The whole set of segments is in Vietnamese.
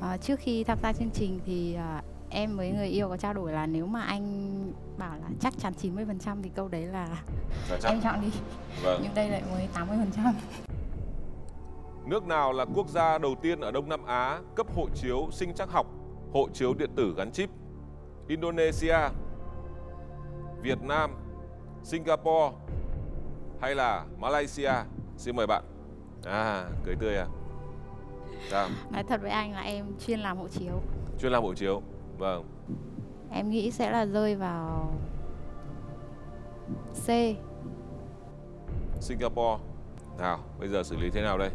Trước khi tham gia chương trình thì em với người yêu có trao đổi là nếu mà anh bảo là chắc chắn 90% thì câu đấy là chắc. em chọn đi. Vâng. Nhưng đây lại mới 80%. Nước nào là quốc gia đầu tiên ở Đông Nam Á cấp hộ chiếu sinh trắc học, hộ chiếu điện tử gắn chip? Indonesia, Việt Nam, Singapore hay là Malaysia? Xin mời bạn. Cười tươi à? Sao? Nói thật với anh là em chuyên làm hộ chiếu. Chuyên làm hộ chiếu. Vâng. Em nghĩ sẽ là rơi vào C. Singapore. Nào, bây giờ xử lý thế nào đây?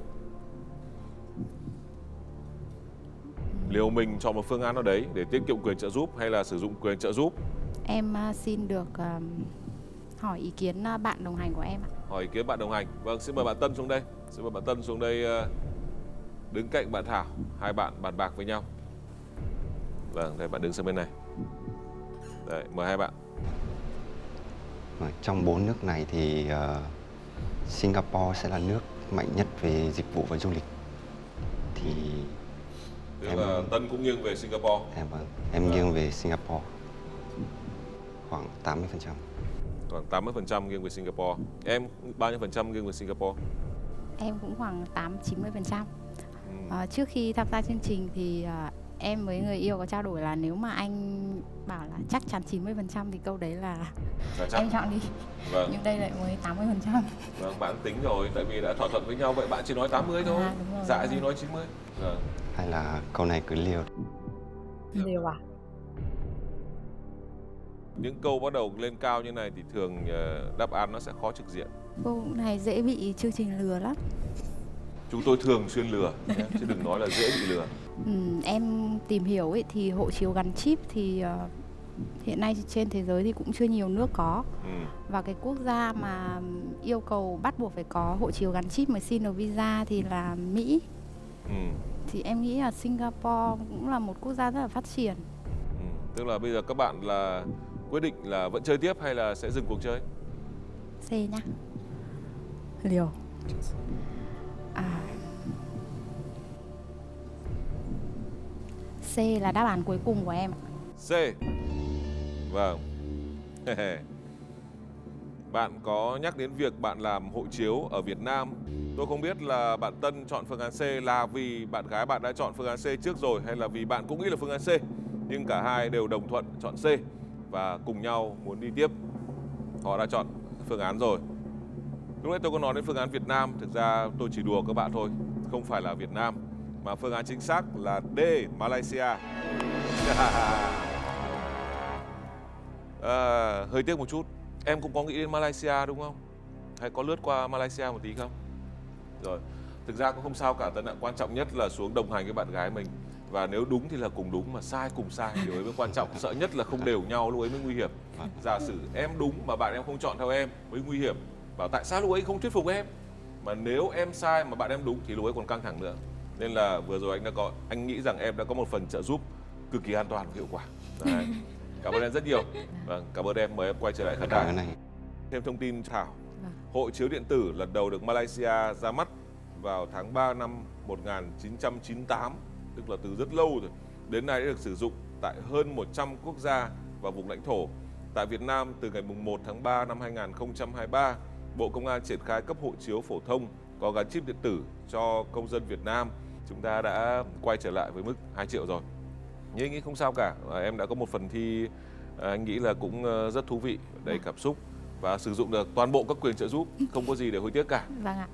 Liều mình chọn một phương án nào đấy để tiết kiệm quyền trợ giúp hay là sử dụng quyền trợ giúp? Em xin được hỏi ý kiến bạn đồng hành của em ạ. Hỏi ý kiến bạn đồng hành. Vâng, xin mời bạn Tân xuống đây. Xin mời bạn Tân xuống đây đứng cạnh bạn Thảo. Hai bạn bàn bạc với nhau. Vâng, đây bạn đứng sang bên này. Đấy, mời hai bạn. Trong 4 nước này thì Singapore sẽ là nước mạnh nhất về dịch vụ và du lịch. Thì Tức là Tân cũng nghiêng về Singapore. Em nghiêng về Singapore khoảng 80%. Khoảng 80% nghiêng về Singapore. Em bao nhiêu phần trăm nghiêng về Singapore? Em cũng khoảng 8-90%. Trước khi tham gia chương trình thì em với người yêu có trao đổi là nếu mà anh bảo là chắc chắn 90% thì câu đấy là chắc. Em chọn đi. Vâng. Nhưng đây lại mới 80%. Vâng, bạn tính rồi, tại vì đã thỏa thuận với nhau vậy bạn chỉ nói 80 thôi. Dạ gì nói 90. Vâng. Hay là câu này cứ liều. Liều à? Những câu bắt đầu lên cao như này thì thường đáp án nó sẽ khó trực diện. Câu này dễ bị chương trình lừa lắm. Chúng tôi thường xuyên lừa, chứ đừng nói là dễ bị lừa. Em tìm hiểu ấy, thì hộ chiếu gắn chip thì hiện nay trên thế giới thì cũng chưa nhiều nước có. Và cái quốc gia mà yêu cầu bắt buộc phải có hộ chiếu gắn chip mới xin được visa thì là Mỹ. Thì em nghĩ là Singapore cũng là một quốc gia rất là phát triển. Tức là bây giờ các bạn là quyết định là vẫn chơi tiếp hay là sẽ dừng cuộc chơi? C nhá. Liều. C là đáp án cuối cùng của em. C. Vâng. Bạn có nhắc đến việc bạn làm hộ chiếu ở Việt Nam. Tôi không biết là bạn Tân chọn phương án C là vì bạn gái bạn đã chọn phương án C trước rồi hay là vì bạn cũng nghĩ là phương án C. Nhưng cả hai đều đồng thuận chọn C và cùng nhau muốn đi tiếp. Họ đã chọn phương án rồi. Lúc nãy tôi có nói đến phương án Việt Nam. Thực ra tôi chỉ đùa các bạn thôi. Không phải là Việt Nam. Mà phương án chính xác là D, Malaysia. Hơi tiếc một chút. Em cũng có nghĩ đến Malaysia đúng không? Hay có lướt qua Malaysia một tí không? Rồi, thực ra cũng không sao cả Tân ạ. Quan trọng nhất là xuống đồng hành với bạn gái mình. Và nếu đúng thì là cùng đúng, mà sai cùng sai. Điều ấy mới quan trọng. Sợ nhất là không đều nhau, lúc ấy mới nguy hiểm. Giả sử em đúng mà bạn em không chọn theo em mới nguy hiểm. Bảo tại sao lúc ấy không thuyết phục em? Mà nếu em sai mà bạn em đúng thì lúc ấy còn căng thẳng nữa. Nên là vừa rồi anh nghĩ rằng em đã có một phần trợ giúp cực kỳ an toàn và hiệu quả. Đấy. Cảm ơn em rất nhiều. Vâng, cảm ơn em. Mời em quay trở lại khán đài. Thêm thông tin Thảo. Hộ chiếu điện tử lần đầu được Malaysia ra mắt vào tháng 3 năm 1998, tức là từ rất lâu rồi. Đến nay đã được sử dụng tại hơn 100 quốc gia và vùng lãnh thổ. Tại Việt Nam, từ ngày 1 tháng 3 năm 2023, Bộ Công an triển khai cấp hộ chiếu phổ thông có gắn chip điện tử cho công dân Việt Nam. Chúng ta đã quay trở lại với mức 2 triệu rồi. Nhưng anh nghĩ không sao cả. Em đã có một phần thi anh nghĩ là cũng rất thú vị, đầy cảm xúc và sử dụng được toàn bộ các quyền trợ giúp, không có gì để hối tiếc cả. Vâng ạ.